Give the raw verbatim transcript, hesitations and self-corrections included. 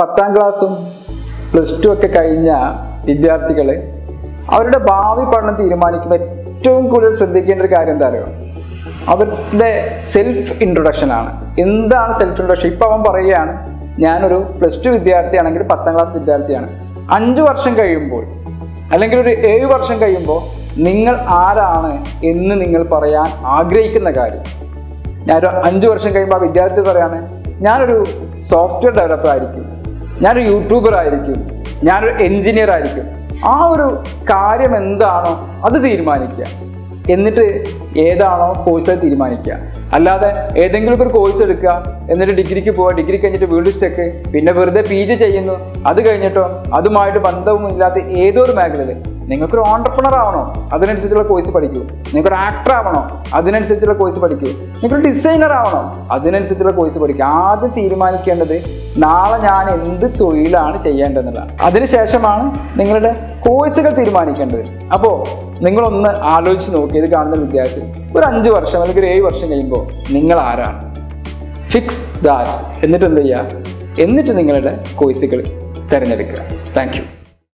പത്താം ക്ലാസ്സും plus two ഒക്കെ കഴിഞ്ഞ വിദ്യാർത്ഥികൾ അവരുടെ ഭാവി പഠനം തീരുമാനിക്കുമ്പോൾ ഏറ്റവും കൂടുതൽ ശ്രദ്ധിക്കേണ്ട ഒരു കാര്യം എന്താ അറിയോ? അവരുടെ സെൽഫ് ഇൻട്രൊഡക്ഷനാണ്. എന്താണ് സെൽഫ് ഇൻട്രൊഡക്ഷൻ? ഇപ്പം അവൻ പറയുകയാണ്, ഞാനൊരു പ്ലസ് ടു വിദ്യാർത്ഥിയാണെങ്കിൽ പത്താം ക്ലാസ് വിദ്യാർത്ഥിയാണ്. അഞ്ച് വർഷം കഴിയുമ്പോൾ അല്ലെങ്കിൽ ഒരു ഏഴ് വർഷം കഴിയുമ്പോൾ നിങ്ങൾ ആരാണ് എന്ന് നിങ്ങൾ പറയാൻ ആഗ്രഹിക്കുന്ന കാര്യം. ഞാനൊരു അഞ്ച് വർഷം കഴിയുമ്പോൾ ആ വിദ്യാർത്ഥി പറയാണ്, ഞാനൊരു സോഫ്റ്റ്വെയർ ഡെവലപ്പർ ആയിരിക്കും, ഞാനൊരു യൂട്യൂബർ ആയിരിക്കും, ഞാനൊരു എൻജിനീയർ ആയിരിക്കും. ആ ഒരു കാര്യം എന്താണോ അത് തീരുമാനിക്കുക. എന്നിട്ട് ഏതാണോ കോഴ്സ് തീരുമാനിക്കുക. അല്ലാതെ ഏതെങ്കിലും ഒരു കോഴ്സ് എടുക്കുക, എന്നിട്ട് ഡിഗ്രിക്ക് പോവുക, ഡിഗ്രി കഴിഞ്ഞിട്ട് വീണ്ടും സ്റ്റെക്ക്, പിന്നെ വെറുതെ പി ജി ചെയ്യുന്നു. അത് കഴിഞ്ഞിട്ടോ അതുമായിട്ട് ബന്ധവുമില്ലാത്ത ഏതോ ഒരു മേഖലയിൽ നിങ്ങൾക്കൊരു ഓൺടർപ്രണർ ആവണോ, അതിനനുസരിച്ചുള്ള കോഴ്സ് പഠിക്കൂ. നിങ്ങൾക്കൊരു ആക്ടർ ആവണോ, അതിനനുസരിച്ചുള്ള കോഴ്സ് പഠിക്കൂ. നിങ്ങൾക്കൊരു ഡിസൈനർ ആവണോ, അതിനനുസരിച്ചുള്ള കോഴ്സ് പഠിക്കുക. ആദ്യം തീരുമാനിക്കേണ്ടത് നാളെ ഞാൻ എന്ത് തൊഴിലാണ് ചെയ്യേണ്ടതെന്നുള്ളതാണ്. അതിനുശേഷമാണ് നിങ്ങളുടെ കോഴ്സുകൾ തീരുമാനിക്കേണ്ടത്. അപ്പോൾ നിങ്ങളൊന്ന് ആലോചിച്ച് നോക്കി, ഇത് കാണുന്ന വിദ്യാർത്ഥി ഒരു അഞ്ച് വർഷം അല്ലെങ്കിൽ ഒരു ഏഴ് വർഷം കഴിയുമ്പോൾ നിങ്ങൾ ആരാണ്? Fix that. എന്നിട്ട് എന്ത് ചെയ്യുക? എന്നിട്ട് നിങ്ങളുടെ കോഴ്സുകൾ തിരഞ്ഞെടുക്കുക. Thank U.